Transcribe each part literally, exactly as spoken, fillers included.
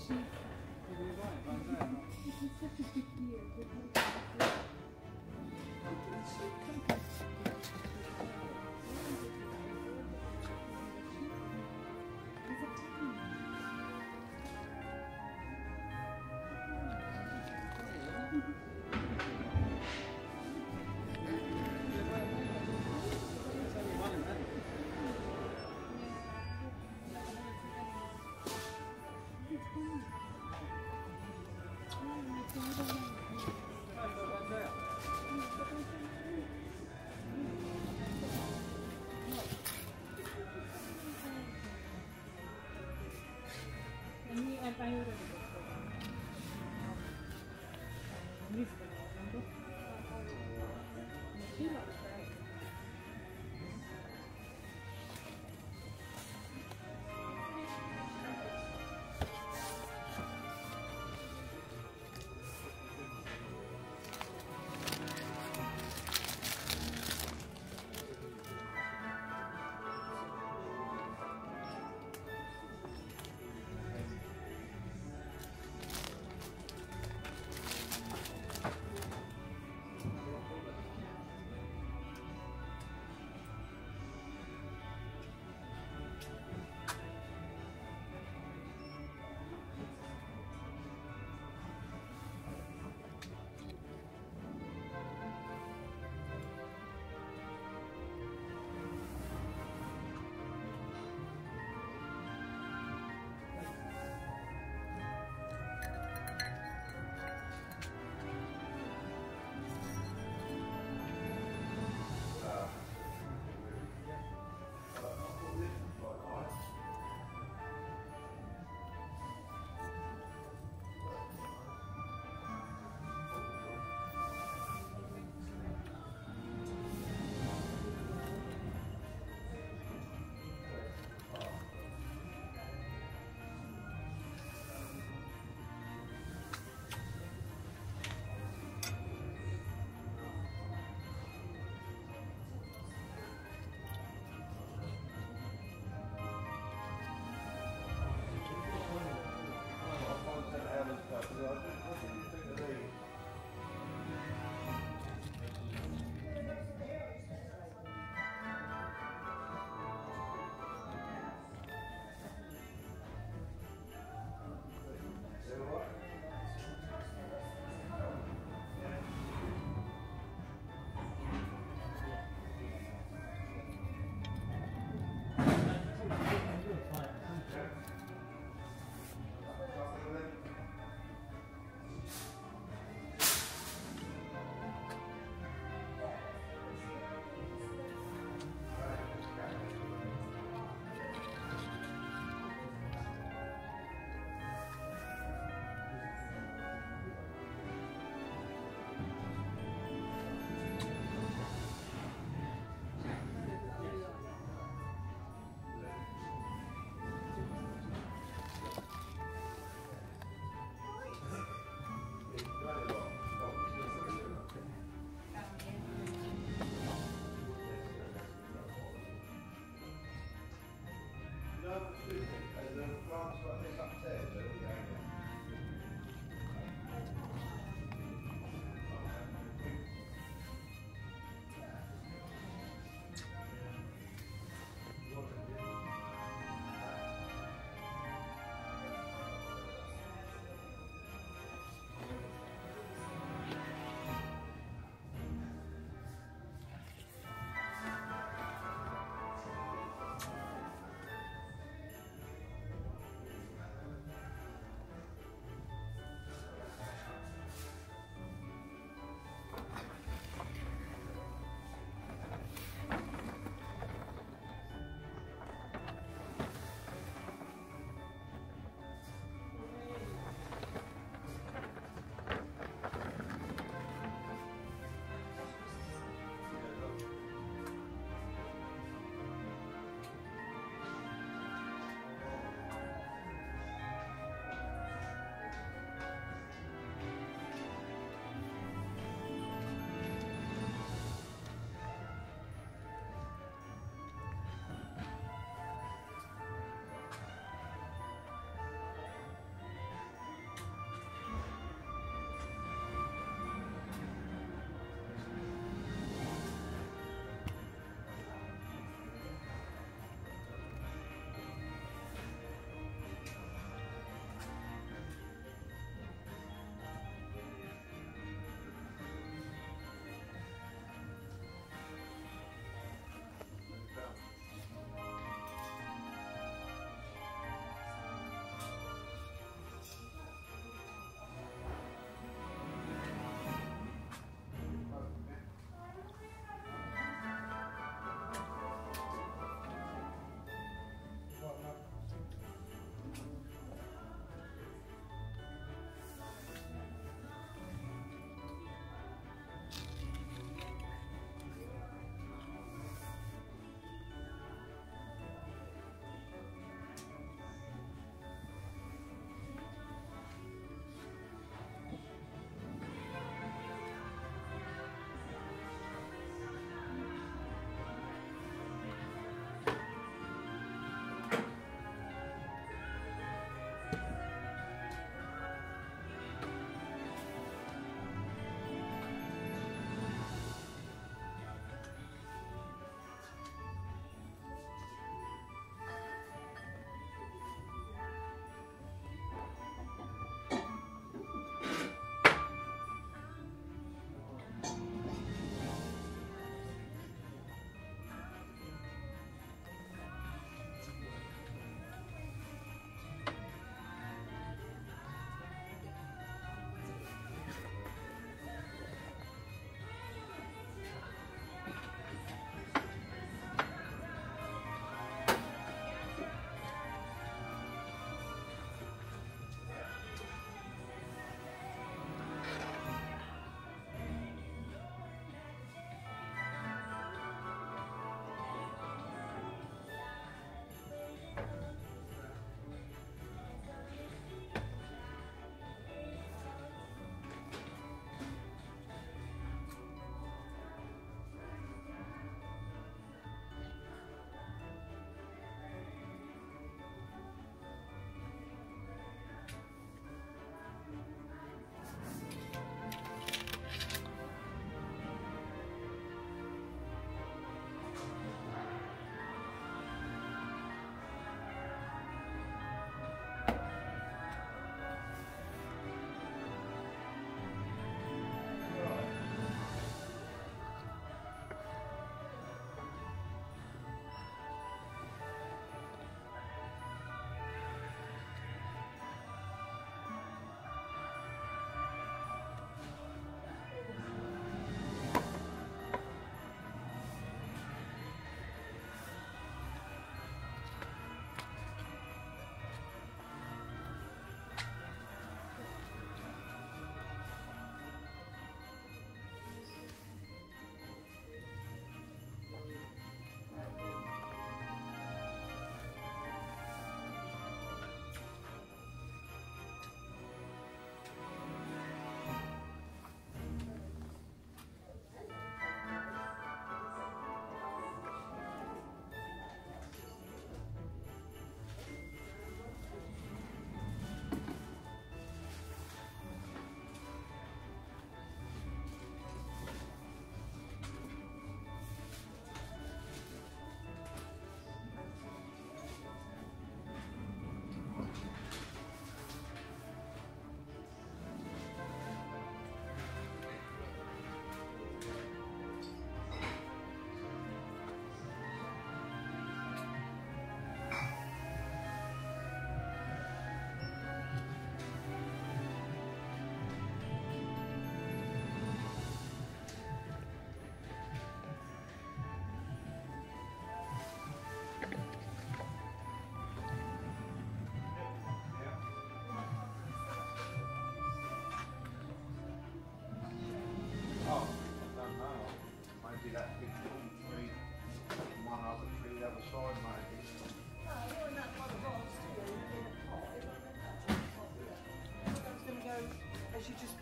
chic. This is such a big deal. Ini apa yang udah dibuat? Ini sebenarnya untuk kilo.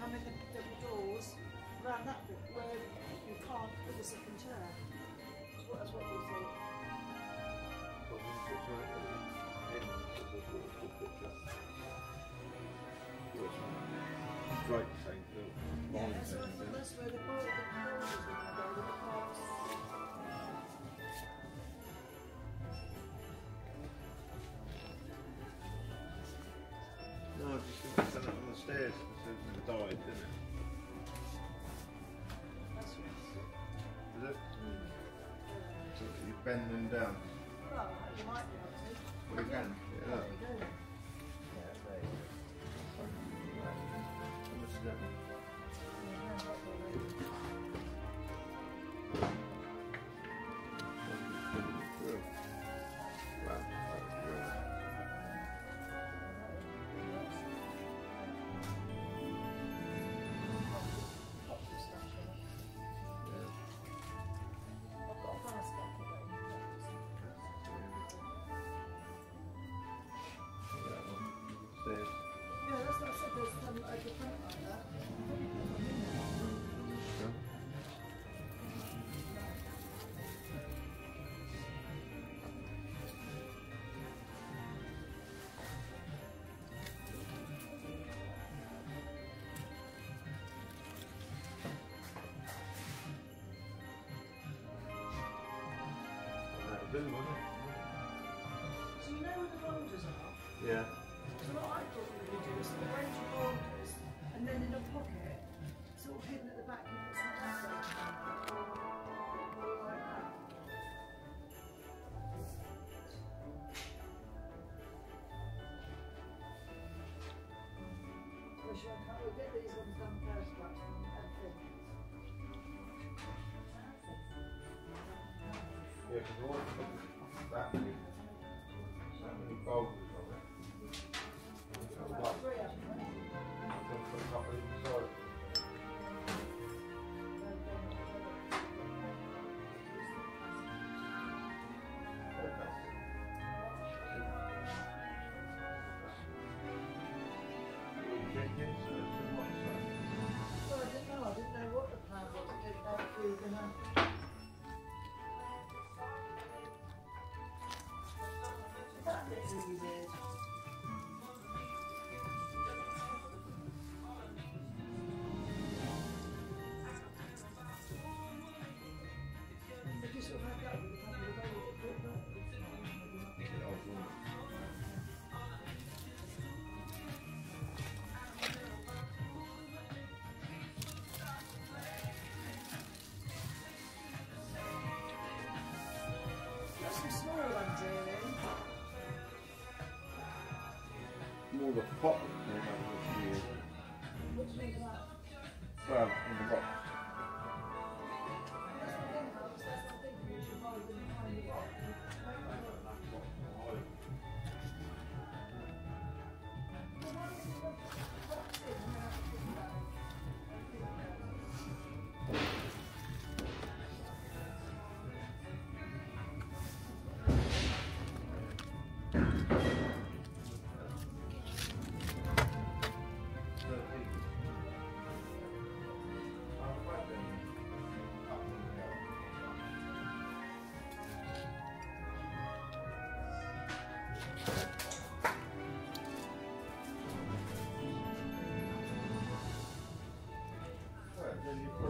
come in the double doors around that bit where you can't put a second chair. What, that's what we thought. Right, same thing. Yeah, that's, what I thought, that's where the board, the borders were going to go with the pots. No, I just think it's done it on the stairs as soon as it died, didn't it? That's what it's. Is it? Mm. So you bend them down. Well, you might be able to. Well, you can. Yeah, There look. we go. Yeah, that's very good. Almost done. Yeah, that's what I said, there's some over the front like that. Do, wasn't it? So you know where the boulders are? Yeah. So what I thought we were going to do is arrange your boulders and then in a pocket, sort of hidden at the back, you put some that way. Or like that. Well, shall I cut? We'll get these ones done first, but and then. Yeah, because all that many, that many boulders on it. So About like, three of them. I'm going to put a couple inside. Well, I didn't know. I didn't know what the plan was. I didn't know if we were going to. That bit's really weird. They just sort of had that with the couple of days. There's some smaller ones here. More the pot than it was weird. What do you think of that? Well, in the box. That's what I think about. That's what I think you should buy them behind the box. Then you